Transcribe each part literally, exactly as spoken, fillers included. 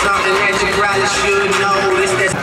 something that you probably should know. This that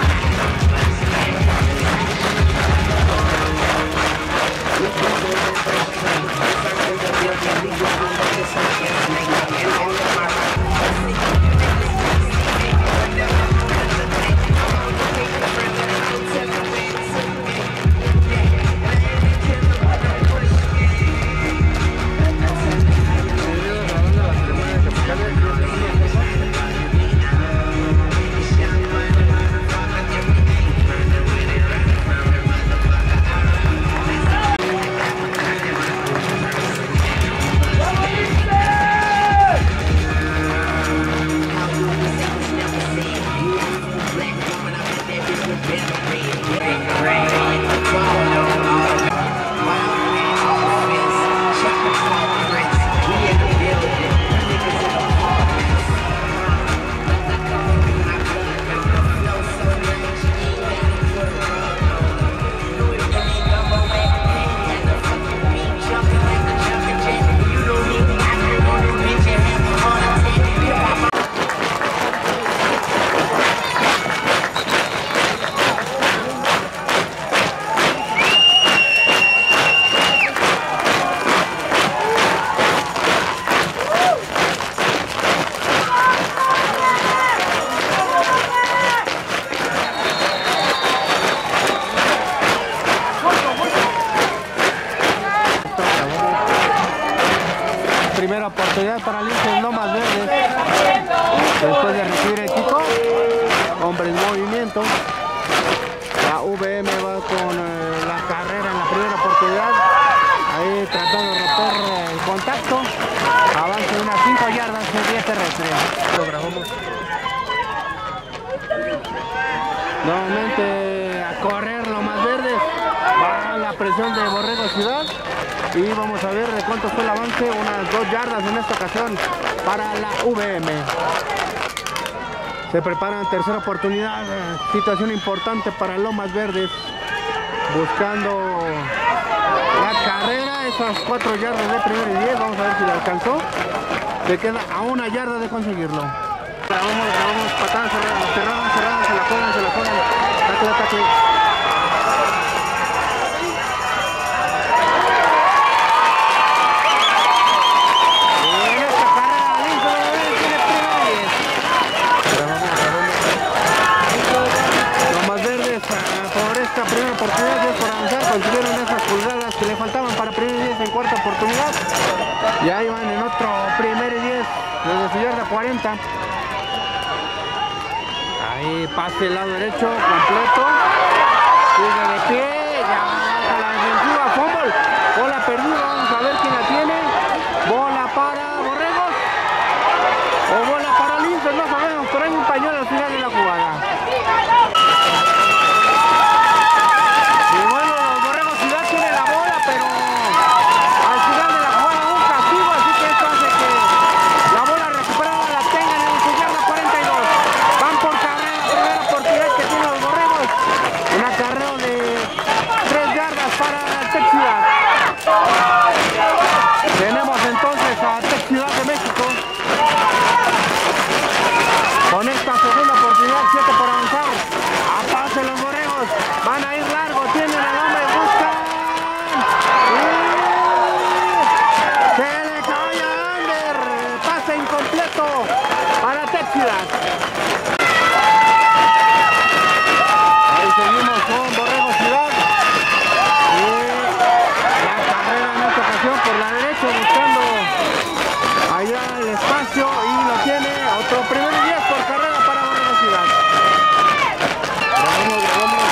primera oportunidad para Lince Lomas Verdes. Después de recibir el kickoff, hombre en movimiento. La V M va con eh, la carrera en la primera oportunidad. Ahí tratando de romper el contacto. Avance de unas cinco yardas en vía terrestre. Lo grabamos. Nuevamente a correr Lomas Verdes. Va la presión de Borrego Ciudad. Y vamos a ver de cuánto fue el avance, unas dos yardas en esta ocasión para la V M. Se preparan tercera oportunidad, situación importante para Lomas Verdes, buscando la carrera, esas cuatro yardas de primero y diez, vamos a ver si le alcanzó. Se queda a una yarda de conseguirlo. Grabamos, grabamos, patadas cerradas, cerradas, cerradas, se la juegan, se la juegan, tacle, tacle. Primera oportunidad es por avanzar, consiguieron esas pulgadas que le faltaban para primer y diez en cuarta oportunidad. Y ahí van en otro primer y diez desde su yarda cuarenta. Ahí pase el lado derecho completo. Sigue de pie, ya a la defensiva, fumble, bola perdida, vamos a ver quién la tiene. Bola para Borregos o bola para Lince, no sabemos, pero hay un pañuelo al final de la jugada. Tenemos entonces a Tech Ciudad de México con esta segunda oportunidad, siete por avanzar. A pase los Borregos, van a ir largo, tienen al hombre, buscan. ¡Uh! Se le cae a Ander, pase incompleto para Tech Ciudad. Ahí seguimos con Borregos Ciudad. Por la derecha buscando allá el espacio y lo tiene otro primero y diez por carrera para Borrego Ciudad. Grabamos, grabamos.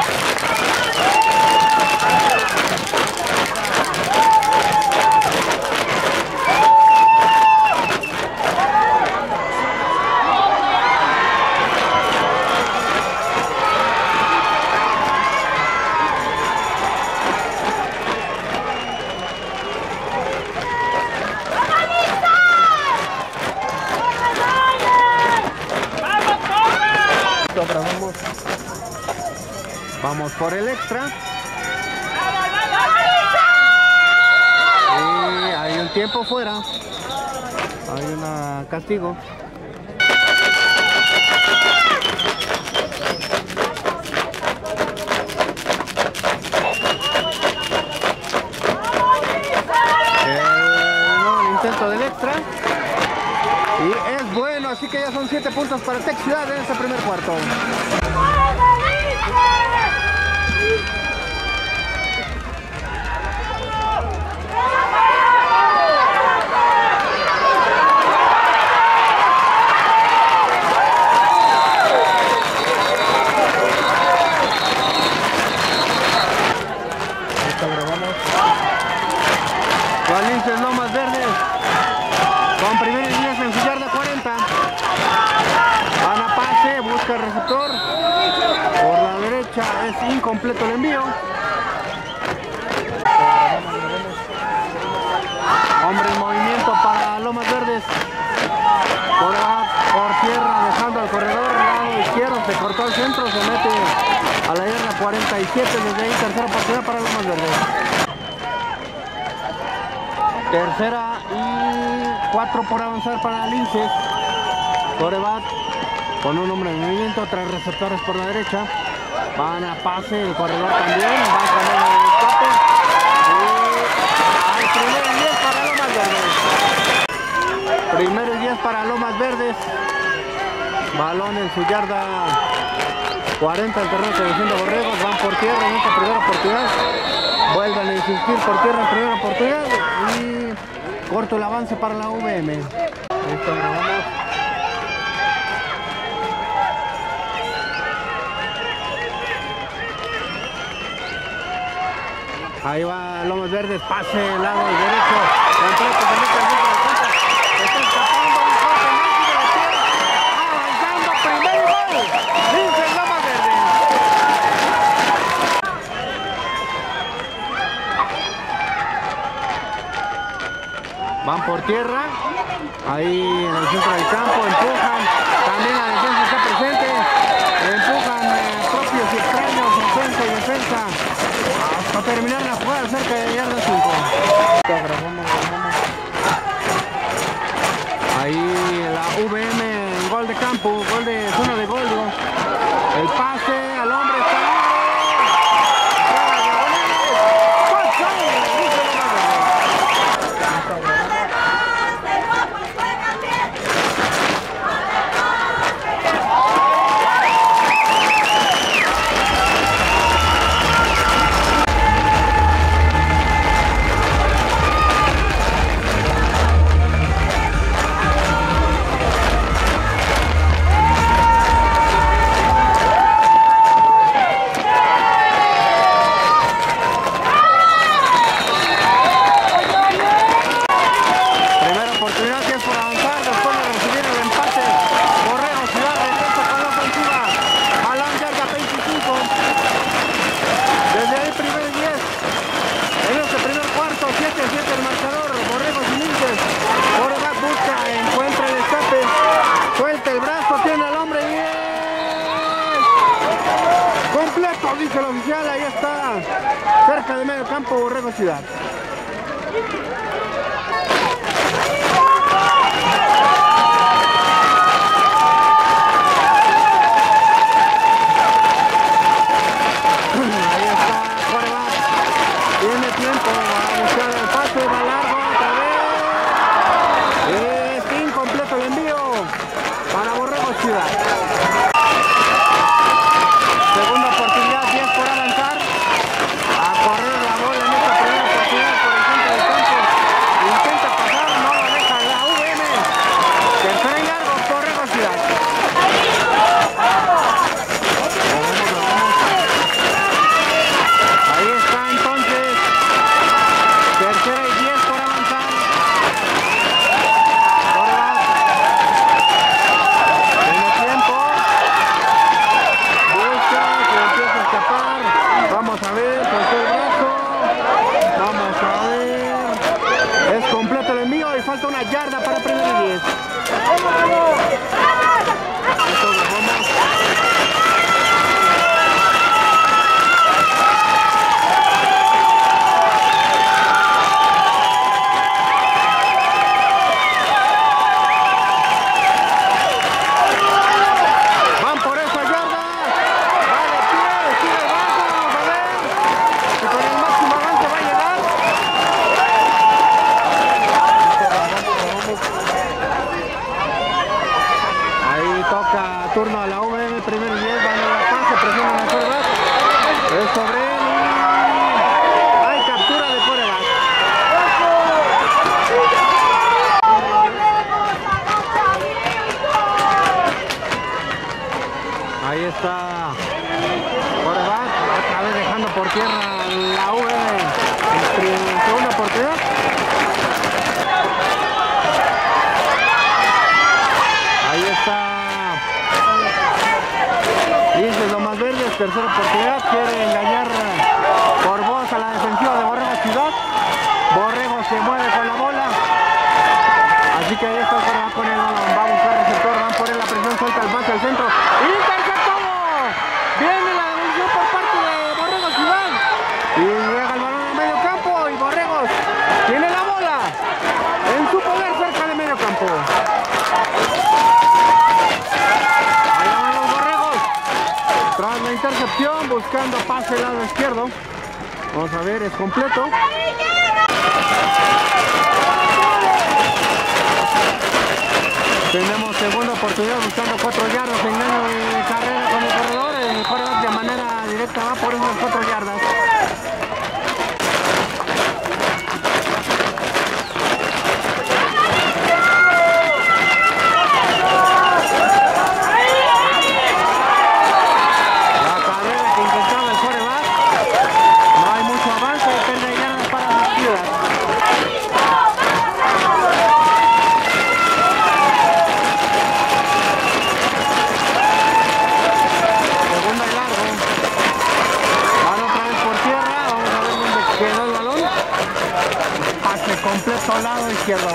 Grabamos. Vamos por el extra. Y hay un tiempo fuera. Hay un castigo. Y es bueno, así que ya son siete puntos para Tec Ciudad en este primer cuarto. Valientes Lomas Verdes con primero y diez en su yarda cuarenta. Van a pase, busca el receptor. Por la derecha es incompleto el envío. Hombre en movimiento para Lomas Verdes. Por, por tierra dejando al corredor, lado izquierdo, se cortó al centro, se mete a la yarda cuarenta y siete. Desde ahí tercera oportunidad para Lomas Verdes. Tercera y cuatro por avanzar para Linces. Corebat con un hombre en movimiento, tres receptores por la derecha. Van a pase, el corredor también. Va a cambiar el escape. Y al primero y diez para Lomas Verdes. Primero y diez para Lomas Verdes. Balón en su yarda cuarenta, el terreno de defensa Borregos. Van por tierra en esta primera oportunidad. Vuelven a insistir por tierra en primera oportunidad. Y corto el avance para la U V M. Listo, grabamos. Ahí va Lomas Verdes, pase lado derecho. Completo, se mete al centro de cancha. Está escapando un corte mágico de la tierra. Avanzando, primer gol. Dice Lomas Verdes. Van por tierra, ahí en el centro del campo, empujan, también la defensa está presente, empujan eh, propios y extraños, defensa y defensa, hasta terminar la jugada cerca de yarda cinco. Ahí la U V M en gol de campo, gol de zona de gol, digo. El pase al hombre está libre. Dice el oficial, ahí está, cerca de medio campo, Borrego Ciudad. Ahí está Corebat, tiene tiempo, va a buscar el pase, va largo otra vez. Es incompleto el envío para Borrego Ciudad. Segunda oportunidad, diez por avanzar. A correr la bola en esta primera oportunidad por el centro del campo. Intenta pasar, no la deja la U V M. Tercera y largo, Borrego Ciudad. Ahí está entonces. Tercera y diez por avanzar. Corebat. Tiene tiempo. turno a la U V M, primero y diez, van a la pase, presionan al quarterback. Es sobre él. Hay captura de quarterback. Ahí está quarterback, otra vez dejando por tierra la U V M en segunda oportunidad. Ahí está Linces Lomas Verdes, tercera oportunidad, quiere engañar por voz a la defensiva de Borrego Ciudad. Borrego se mueve con la bola, así que ahí está el quarterback con el balón, va a buscar receptor, van por él, la presión, suelta el pase al centro, interceptado, viene la devolución por parte de Borrego Ciudad y llega el balón al medio campo y Borregos tiene la bola en su poder cerca de medio campo. Tras la intercepción, buscando pase al lado izquierdo. Vamos a ver, es completo. Tenemos segunda oportunidad buscando cuatro yardas, engaño de carrera con el corredor. El corredor de manera directa va por esas cuatro yardas. Completo al lado izquierdo.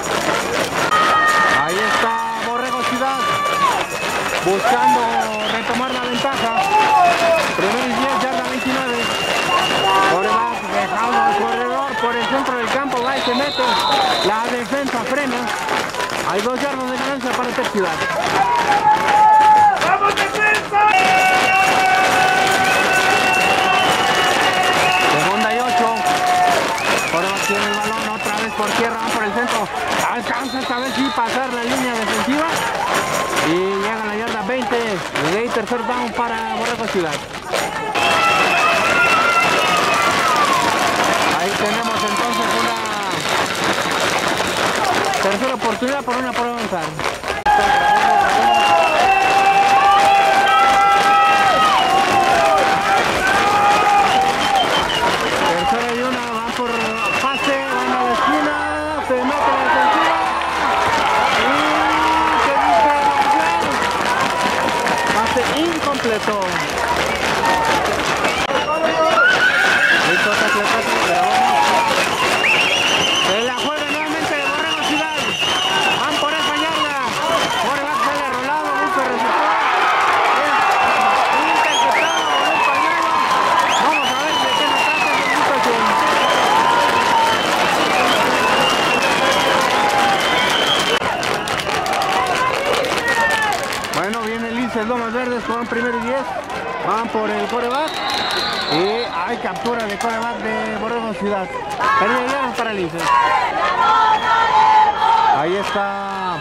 Ahí está Borrego Ciudad buscando retomar la ventaja. Primero y diez, yarda veintinueve. Quarterback dejando al corredor por el centro del campo, va y se mete. La defensa frena. Hay dos yardas de ganancia para Tec Ciudad. ¡Vamos, defensa! Segunda y ocho. Quarterback tiene el balón otra vez por tierra, van por el centro. Alcanza esta vez sí pasar la línea defensiva. Y llega a la yarda veinte. Y de ahí tercer down para Borrego Ciudad. Ahí tenemos entonces una tercera oportunidad por una por avanzar. Tercera y una, van por pase, van a la esquina, se mete la defensiva y se dice la pase incompleto. Listo, tacle, tacle, pero bueno. Se la juega nuevamente de Borrego Ciudad. Van por esa yarda. Quarterback sale rolado, busca el receptor. Es interceptado por un pañuelo. Vamos a ver de qué nos trata esta situación. Bueno, viene Linces Lomas Verdes con primero y diez. Van por el quarterback. Y hay captura de quarterback de Borrego Ciudad. Pérdida para Linces. Ahí está.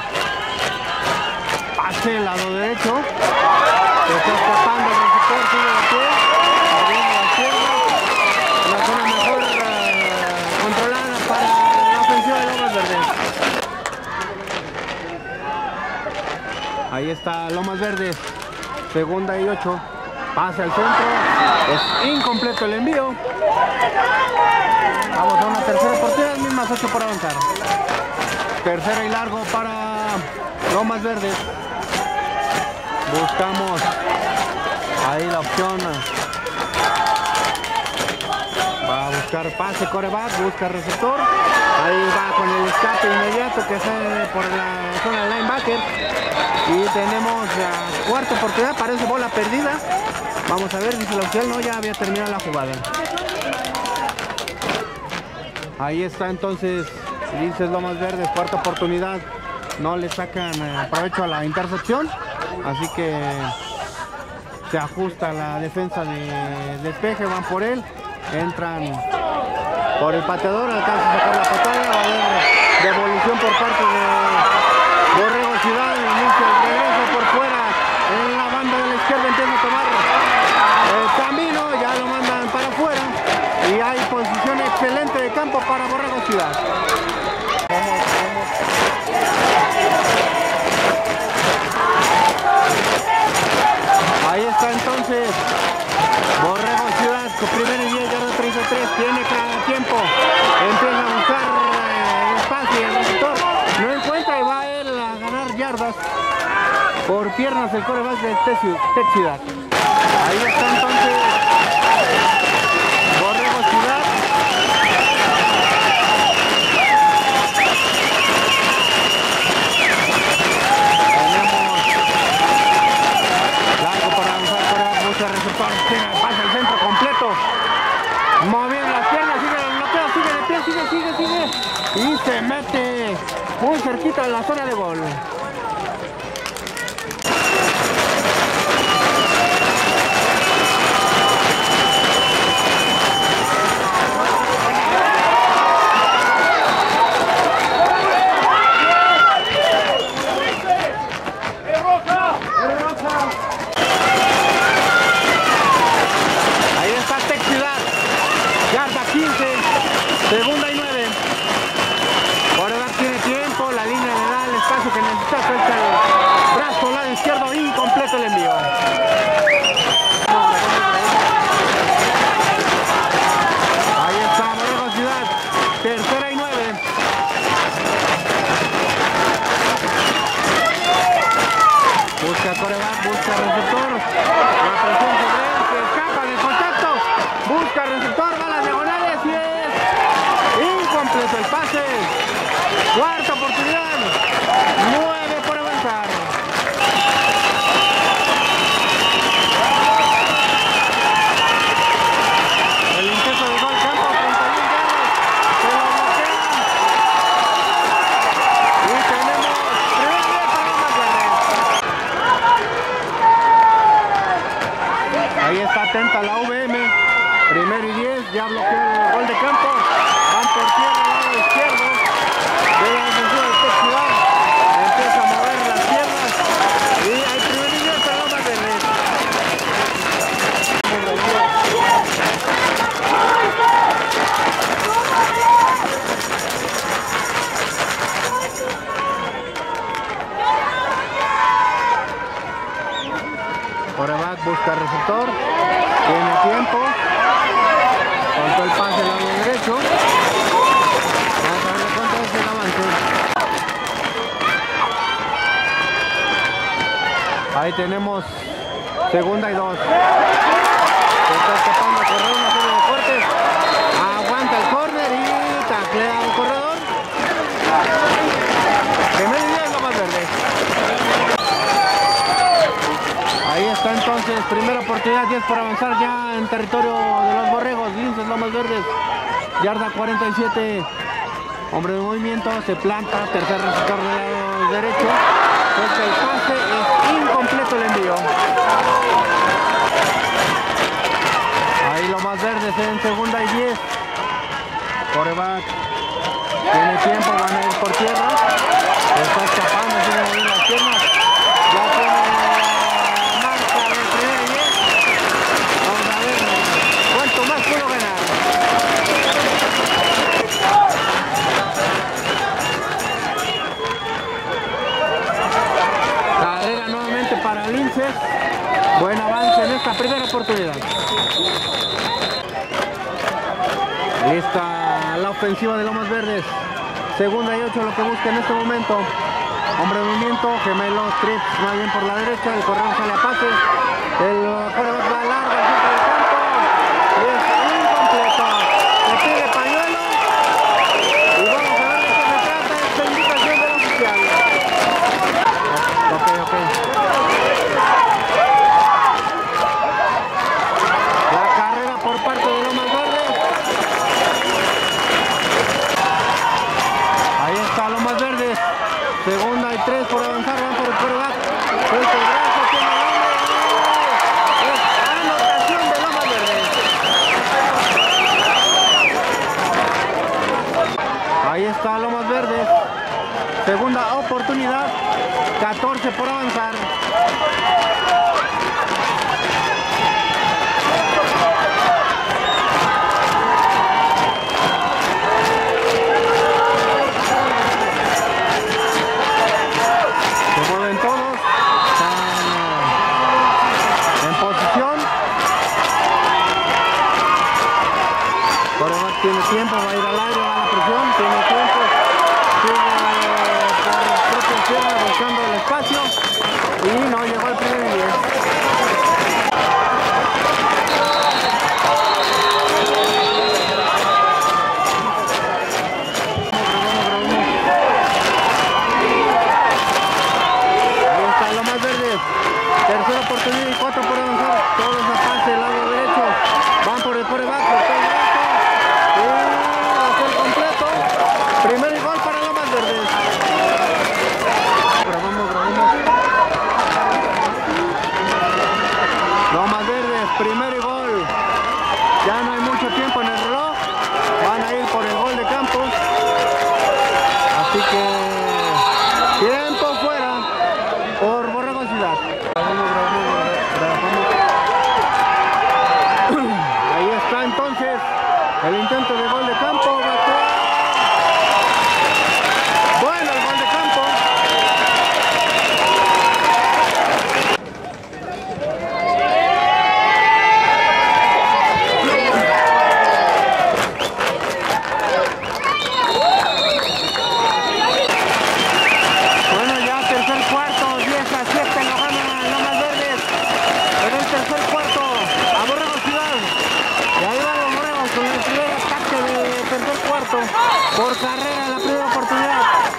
Pase el lado derecho. Se está escapando el receptor, sigue de pie. Abriendo la izquierda. Una zona mejor uh, controlada para la ofensiva de Lomas Verdes. Ahí está Lomas Verdes. Segunda y ocho. Pase al centro. Es incompleto el envío. Vamos a una tercera oportunidad, mismas ocho por avanzar. Tercera y largo para Lomas Verdes. Buscamos ahí la opción. Va a buscar pase, quarterback, busca receptor. Ahí va con el escape inmediato que sale por la zona del linebacker. Y tenemos la cuarta oportunidad, parece bola perdida. Vamos a ver, dice el oficial, no, ya había terminado la jugada. Ahí está entonces, Linces Lomas Verdes, cuarta oportunidad. No le sacan eh, provecho a la intercepción. Así que se ajusta la defensa de despeje, van por él. Entran por el pateador, alcanza a sacar la patada. Va a haber devolución por parte de Borrego Ciudad. Inicia el regreso por fuera. campo para Borrego Ciudad. Vamos, vamos. Ahí está entonces Borrego Ciudad con primera y diez, yarda treinta y tres, tiene cada tiempo, empieza a buscar eh, espacio y el receptor no encuentra y va él a ganar yardas por piernas el quarterback de Tech Ciudad. Ahí está entonces Borrego Ciudad. Receptor, pasa el centro completo, moviendo las piernas, sigue el bloqueo, sigue de pie, sigue, sigue, sigue y se mete muy cerquita de la zona de gol. Segunda y nueve. Quarterback tiene tiempo, la línea le da el espacio que necesita, suelta el brazo, lado izquierdo, incompleto el envío. Ahí está Borrego Ciudad, tercera y nueve. Busca quarterback, busca receptor, la presión sobre él, se escapa del contacto, busca receptor, va a las diagonales y es incompleto el pase. Cuarta oportunidad, nueve por avanzar. El intento de gol campo, treinta y uno yardas, se lo bloquean. Y tenemos primer gol para los verdes. Ahí está atenta la U V M, primero y diez, ya bloqueó el gol de campo. Van por tierra al lado izquierdo de la defensiva de Tech Ciudad. Empieza a mover las piernas y hay primer y diez para los verdes. Quarterback busca receptor, tiene tiempo, soltó el pase al lado derecho. Vamos a ver de cuánto es el avance. Ahí tenemos segunda y dos. Se está escapando a correr una serie de cortes. Aguanta el córner y taclea al corredor. Primer y diez, lo más verde. Ahí está entonces, primera oportunidad, diez por avanzar ya en territorio de los Borregos, Linces Lomas Verdes, yarda cuarenta y siete, hombre de movimiento, se planta, tercer receptor del lado derecho, suelta el pase, es incompleto el envío. Ahí Lomas Verdes en segunda y diez, quarterback tiene tiempo, van a ir por tierra, se está escapando, sigue moviendo las piernas, ya tiene más puedo ganar. Carrera nuevamente para Linces. Buen avance en esta primera oportunidad. Lista la ofensiva de Lomas Verdes. Segunda y ocho lo que busca en este momento. Hombre de movimiento, gemelos, trips, más bien por la derecha. El corredor sale a pase. El corredor va largo al centro del campo. Es incompleto, le pide pañuelo y vamos a ver de qué se trata esta indicación del oficial. Ok, ok. La carrera por parte de Lomas Verdes. Ahí está Lomas Verdes. Segunda y tres por avanzar, van por el quarterback. Suelta el brazo, tiene el hombre. Es anotación de Lomas Verdes. Ahí está Lomas Verdes. Segunda oportunidad. catorce por avanzar. mueven todos. Están en posición. Coreback tiene tiempo, va a ir al aire, va a la presión, tiene tiempo. Sigue por propia pierna buscando el espacio. Y no llegó al primer diez. Tercera oportunidad y cuatro por avanzar. Todos a pase del lado derecho. Van por el coreback. Y hacer completo. Primer y gol para Lomas Verdes. Grabamos, grabamos. Lomas Verdes, primer y gol. Ya no hay mucho tiempo en el reloj. Van a ir por el gol de campo. Así que tiempo fuera por Borrego Ciudad. Ahí está entonces el intento de gol de campo. Bueno, el gol de campo. Bueno, ya tercer cuarto, diez a siete lo gana Lomas Verdes. En el tercer cuarto, a Borrego Ciudad. Y ahí van los Borregos con el primer ataque de tercer cuarto. Por carrera, la primera oportunidad.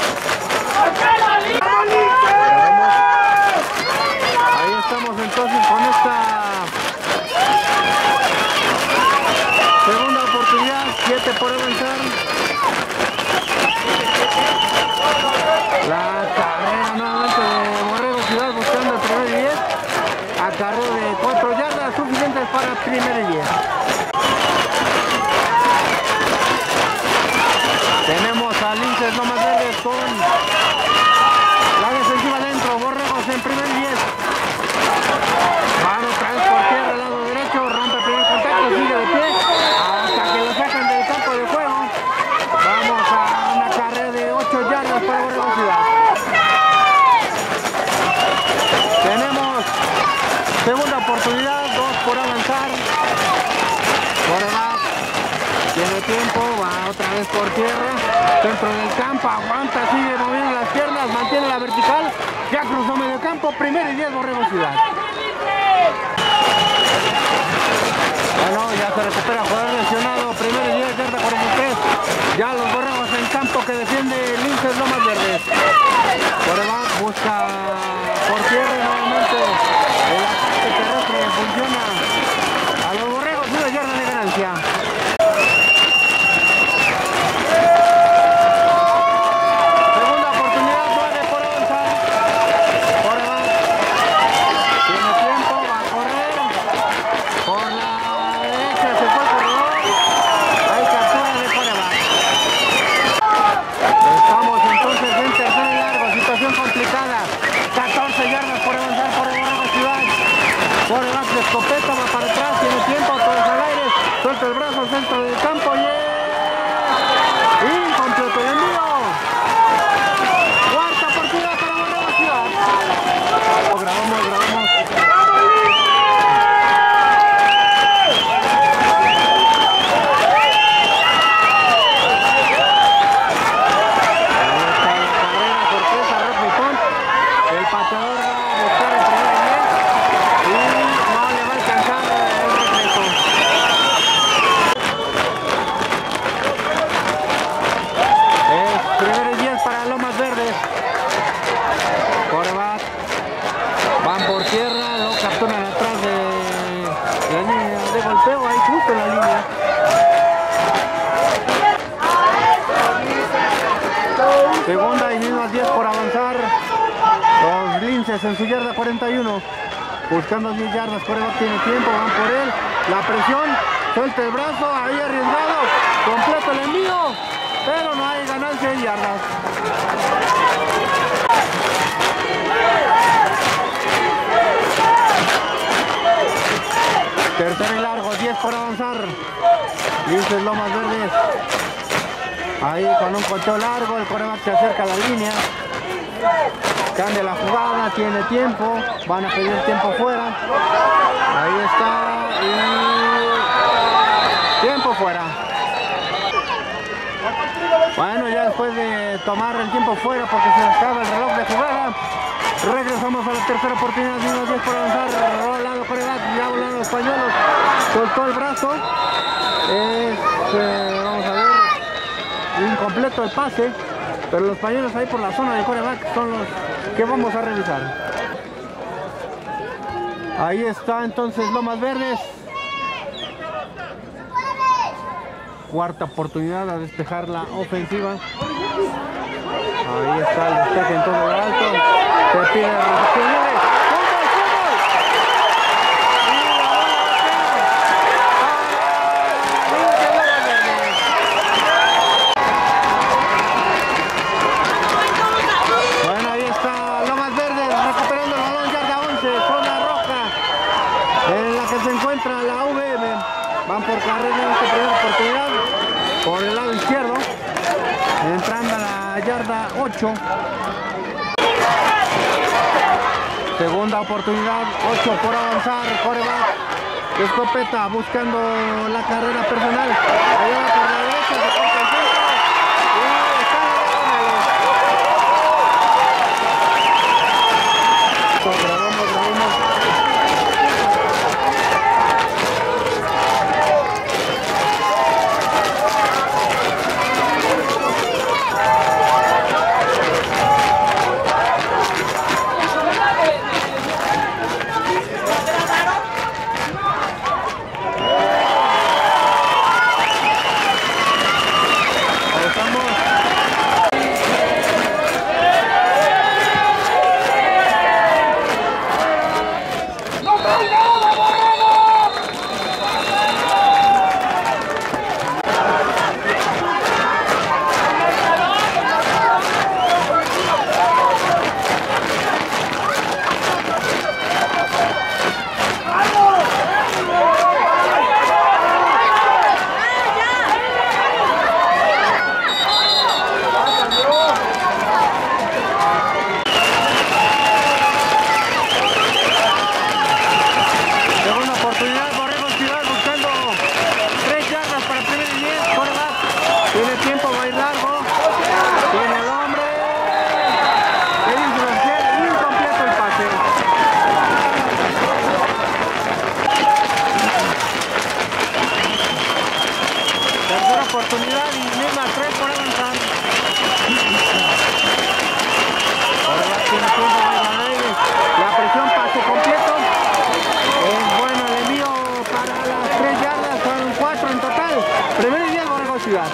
Ahí estamos entonces con esta segunda oportunidad. siete por avanzar. La carrera nuevamente de Borrego Ciudad buscando el primer y diez. Acarreo de cuatro yardas suficientes para el primer y diez. Tenemos a Linces Lomas Verdes con la defensiva dentro. Borregos en primer y diez. Van otra vez por tierra al lado derecho. Rompe el primer contacto, sigue de pie hasta que lo sacan del campo de juego. Vamos a una carrera de ocho yardas para Borrego Ciudad. Tenemos segunda oportunidad, dos por avanzar. Coreback tiene tiempo, va otra vez por tierra. Centro del campo, aguanta, sigue moviendo las piernas, mantiene la vertical. Ya cruzó medio campo, primero y diez Borrego Ciudad. Bueno, ya se recupera jugador lesionado, primero y diez, yarda cuarenta y tres. Ya los Borregos en campo que defiende Linces Lomas Verdes. Coreback busca por tierra nuevamente. El ataque terrestre funciona. A los Borregos una yarda de ganancia. Segunda oportunidad, nueve por avanzar. Coreback tiene tiempo, va a correr. Por la derecha se fue el corredor. Hay captura de coreback. Estamos entonces en tercer y largo, situación complicada. catorce yardas por avanzar por Borrego Ciudad. Coreback de escopeta, va para atrás, tiene tiempo, todos al aire. Suelta el brazo, centro del campo y es incompleto el envío. Cuarta oportunidad para Borrego Ciudad. Grabamos, grabamos. Pateador va a buscar el primer diez y no le va a alcanzar el regreso. Es primer diez para Lomas Verdes. Coreback. Van por tierra, lo capturan atrás de la línea de golpeo, ahí justo en la línea. Segunda y mismas diez por avanzar. Los Linces en su yarda cuarenta y uno, buscando diez yardas. Coreback tiene tiempo, van por él. La presión, suelta el brazo, ahí arriesgado, completo el envío, pero no hay ganancia de yardas. Tercer y largo, diez por avanzar. Linces Lomas Verdes. Ahí con un conteo largo, el coreback se acerca a la línea. Cambia la jugada, tiene tiempo, van a pedir tiempo fuera. Ahí está y tiempo fuera. Bueno, ya después de tomar el tiempo fuera porque se acaba el reloj de jugada, regresamos a la tercera oportunidad, menos diez por avanzar. Rolando coreback, ya volaron los pañuelos, soltó el brazo. Es, eh, vamos a ver, incompleto el pase, pero los pañuelos ahí por la zona de coreback son los que vamos a revisar. Ahí está entonces Lomas Verdes. Cuarta oportunidad a despejar la ofensiva. Ahí está el despeje en todo el alto. Se pide la recepción libre. Bueno, ahí está Lomas Verdes recuperando el balón, yarda once, zona roja en la que se encuentra la U V M. Van por carrera en esta primera oportunidad por el lado izquierdo, entrando a la yarda ocho. Segunda oportunidad, ocho por avanzar, coreback, escopeta buscando la carrera personal. Allá va por la derecha, se corta el centro y está en el grabamos, grabamos. Oportunidad y misma tres por avanzar. Ahora tiene tiempo para aire. La presión, pase completo. Es bueno el envío para las tres yardas, son cuatro en total. Primero y diez, Borrego Ciudad.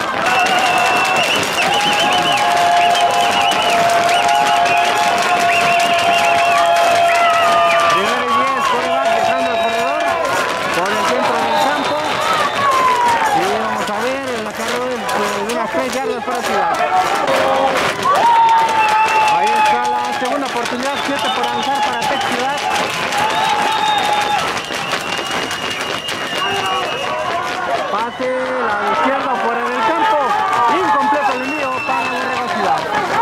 Primero y diez, coreback dejando el corredor por el centro del campo. Y vamos a ver en la carrera de unas tres yardas para Ciudad. Ahí está la segunda oportunidad, siete por avanzar para Tec Ciudad. Pase, la izquierda fuera del campo. Incompleto el envío para Borrego Ciudad.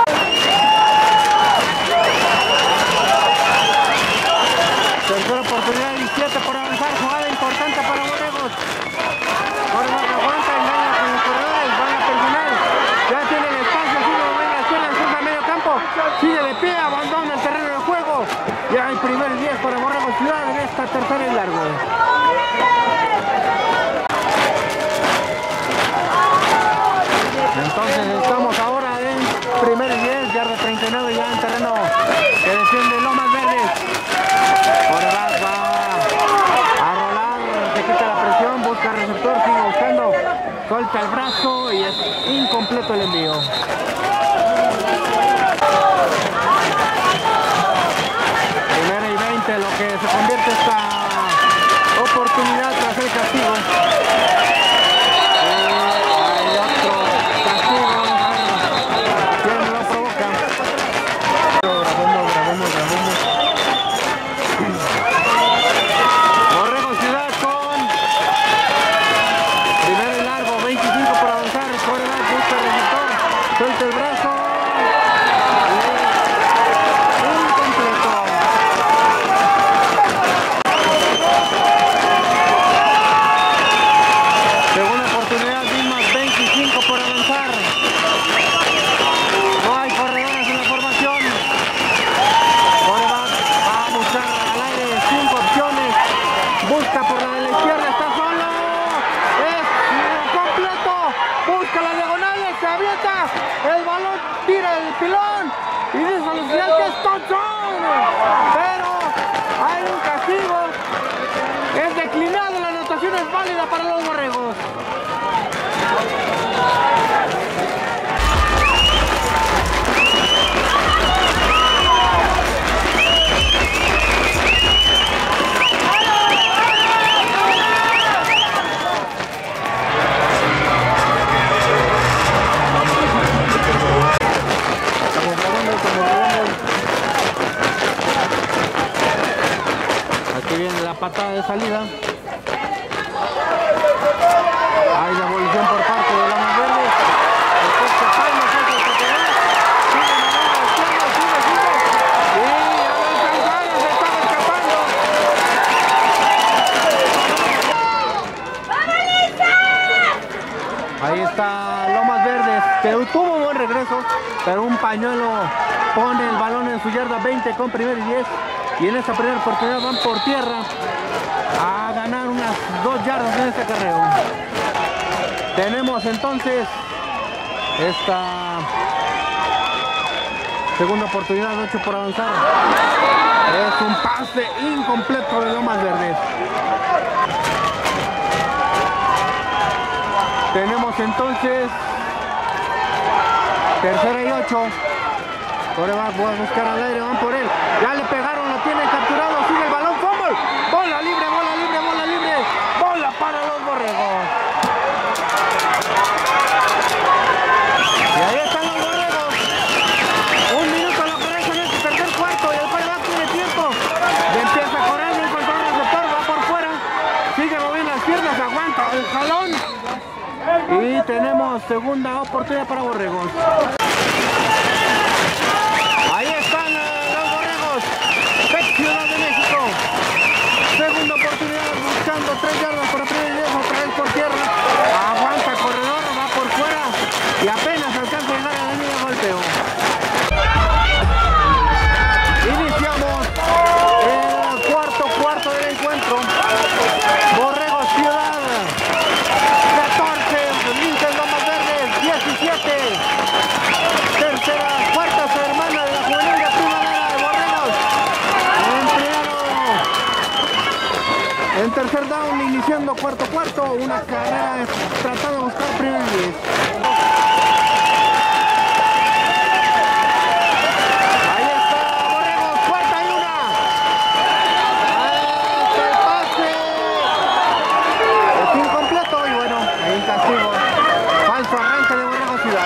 Tercera oportunidad y siete por avanzar. Jugada importante para Borregos. Borregos aguanta, engaña con los corredores, va a la personal. Ya tiene el espacio, sigue moviendo la izquierda, surge a medio campo. Sigue de pie, abandona el terreno de juego. Ya hay primer diez para Borregos Ciudad en esta tercera y largo. Entonces estamos ahora en primer y diez, yarda treinta y nueve, ya en terreno que defiende Lomas Verdes. Ahora va a rolar, se quita la presión, busca receptor, sigue buscando, suelta el brazo y es incompleto el envío. Primera y veinte, lo que se convierte esta oportunidad tras el castigo. Suelta el brazo. Borregos, pero hay un castigo. Es declinado, la anotación es válida para los Borregos. Aquí viene la patada de salida. Hay devolución por parte de Lomas Verdes. Está escapando, sigue, sigue, sigue, sigue. Y ya lo alcanzaron, se estaba escapando. Ahí está Lomas Verdes, que tuvo un buen regreso, pero un pañuelo pone el balón en su yarda veinte con primer y diez. Y en esta primera oportunidad van por tierra a ganar unas dos yardas en este acarreo. Tenemos entonces esta segunda oportunidad, ocho por avanzar. Es un pase incompleto de Lomas Verdes. Tenemos entonces tercera y ocho. Ahora va a buscar al aire, van por él. Ya le pegaron, lo tienen capturado, sigue el balón, fumble. Bola libre, bola libre, bola libre. Bola para los Borregos. Y ahí están los Borregos. Un minuto lo que resta en este tercer cuarto y el quarterback tiene tiempo. Y empieza a correr, no encontró el receptor, va por fuera. Sigue moviendo las piernas, aguanta el jalón. Y tenemos segunda oportunidad para Borregos. Ahí están eh, los Borregos de Ciudad de México. Segunda oportunidad buscando tres yardas para primer y diez, otra vez por tierra. Aguanta el corredor, va por fuera y apenas alcanza a llegar a la línea de golpeo. Iniciamos el cuarto cuarto del encuentro. Borregos Ciudad catorce, Linces Lomas Verdes diecisiete. Tercera, cuarta hermana de la juvenil de primavera de Borregos. En primero, en tercer down, iniciando cuarto cuarto, una carrera tratando de buscar primer y diez. Ahí está Borregos, cuarta y una. Este pase es incompleto y bueno, hay un castigo. Falso arranque de Borregos Ciudad.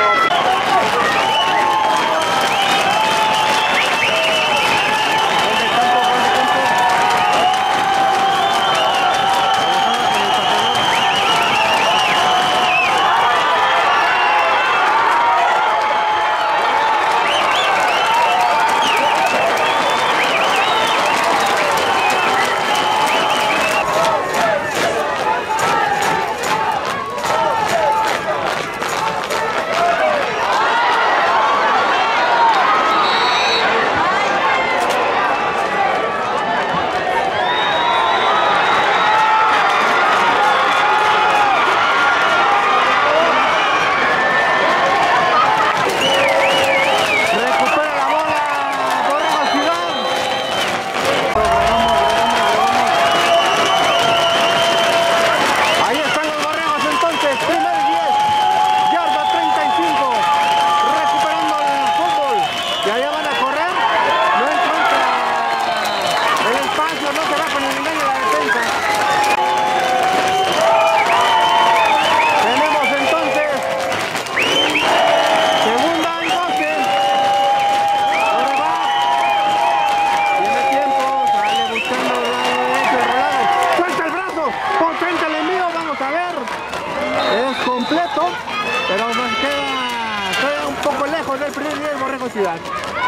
pero nos queda, queda un poco lejos del primer día de Borregos Ciudad.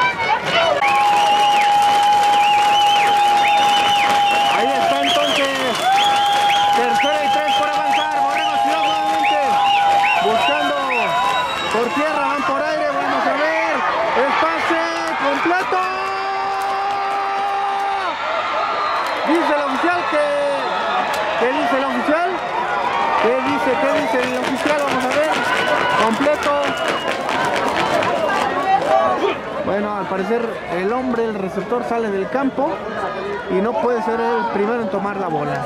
Ahí está entonces, tercera y tres por avanzar, Borregos Ciudad nuevamente, buscando por tierra, van por aire, vamos a ver, el pase completo. Dice el oficial que, ¿qué dice el oficial? ¿Qué dice? ¿Qué dice el oficial? Vamos a ver, completo. Bueno, al parecer parecer el hombre, el receptor, sale del campo y no puede ser el primero en tomar la bola.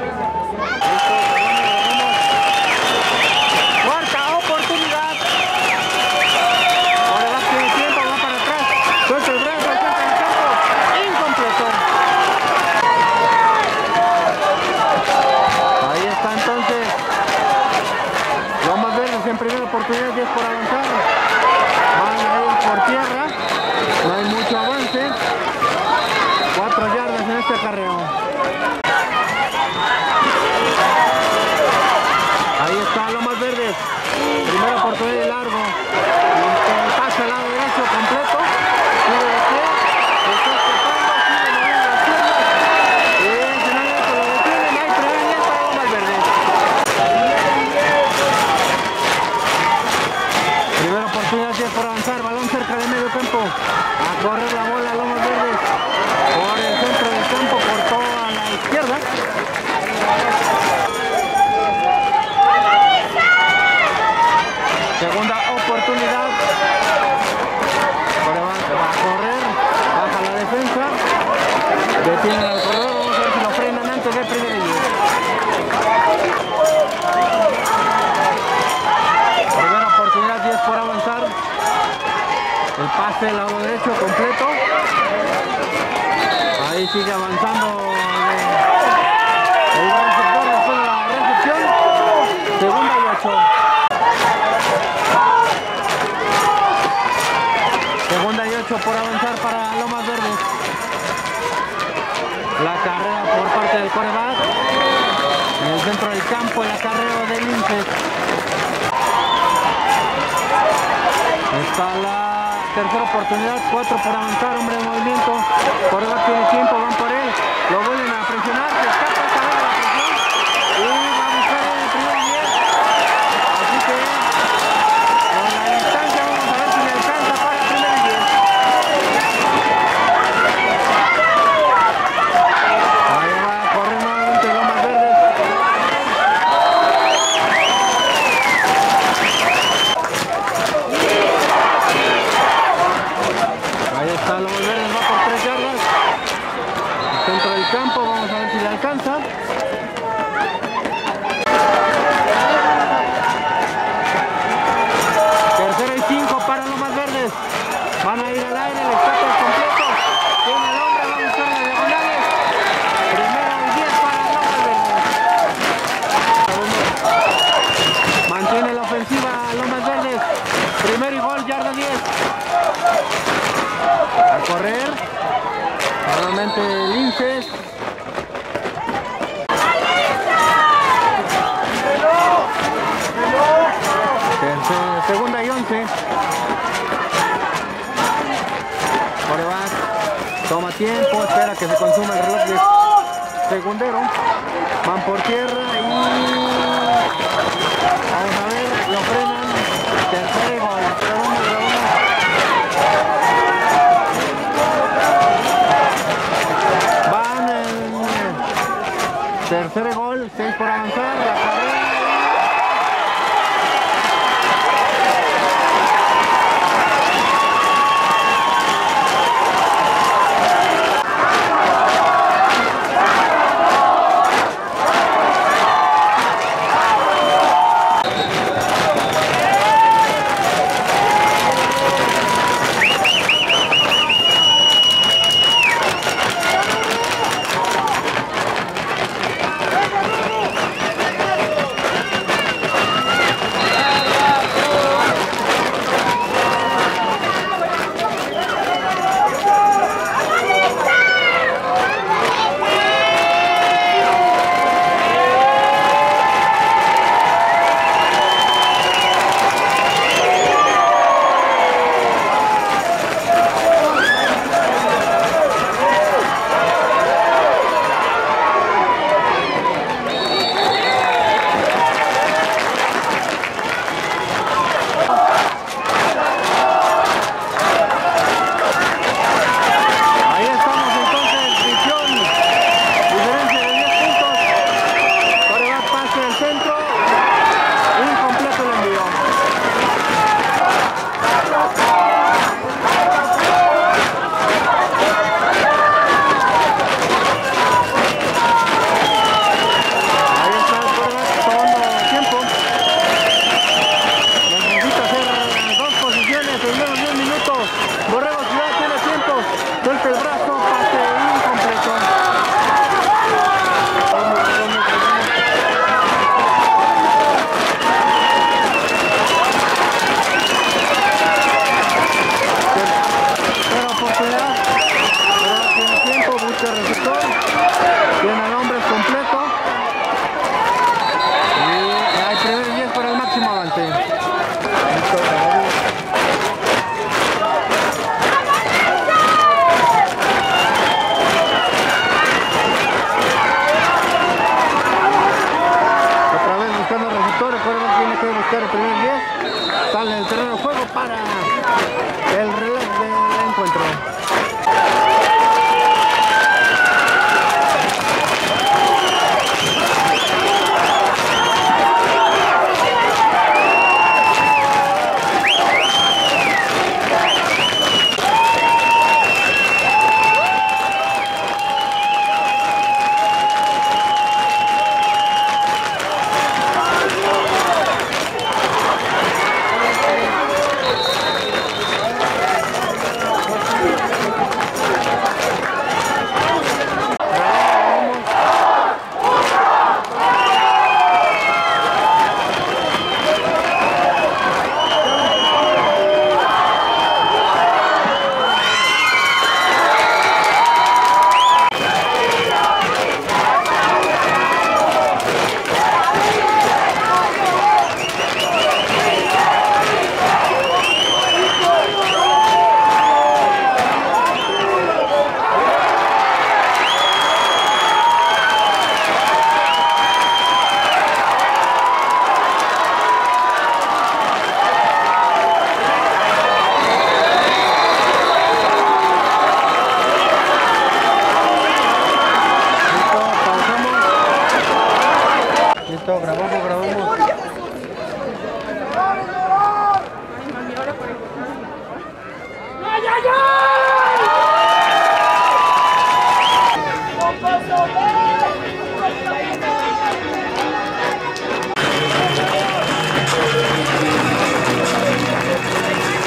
Cuarta oportunidad. Ahora va, tiene tiempo, va para atrás. Suelta el brazo, suelta el campo. Incompleto. Ahí está entonces. Lomas Verdes en primera oportunidad, diez por avanzar. Van a ir por tierra. No hay mucho avance. Cuatro yardas en este acarreo. Ahí está Lomas Verdes. Primera oportunidad de largo. El pase al lado derecho completo. Sigue de pie. Se está escapando. Sigue moviendo las piernas. Y finalmente lo detienen. Hay primera y diez para Lomas Verdes. Primera oportunidad, diez por avanzar. Balón cerca de medio campo. A correr la bola Lomas Verdes. Por el centro del campo. Cortó a la izquierda. Segunda oportunidad. Ahora va, va a correr. Baja la defensa. Detienen al corredor. Vamos a ver si lo frenan antes de primera y diez. Primera oportunidad, diez por avanzar. El pase del lado derecho completo. Ahí sigue avanzando el receptor después de la recepción. Segunda y ocho. Segunda y ocho por avanzar para Lomas Verdes. La carrera por parte del quarterback. En el centro del campo el acarreo de Linces. Está la tercera oportunidad, cuatro por avanzar, hombre de movimiento. Quarterback tiene tiempo, van por él. Lo vuelven a presionar, se escapa esta vez de la presión. Y va a buscar el primer diez. Así que con la distancia vamos a ver si le alcanza para el primer diez. Ahí va a correr nuevamente Lomas Verdes. Ahí está Lomas Verdes, va por tres yardas. Centro del campo, vamos a ver si le alcanza. Tercera y cinco para Lomas Verdes. Van a ir al aire, el escape es completo. Tiene el hombre, va a buscar las diagonales. Primera y diez para Lomas Verdes. Mantiene la ofensiva Lomas Verdes. Primero y gol, yarda diez. A correr. Nuevamente Linces. Tercera, segunda y once. Quarterback toma tiempo, espera que se consuma el reloj de segundero. Van por tierra y vamos a ver, lo frenan. Tercera y gol. Segundo y uno. Van en tercer gol, seis por avanzar, la carrera. El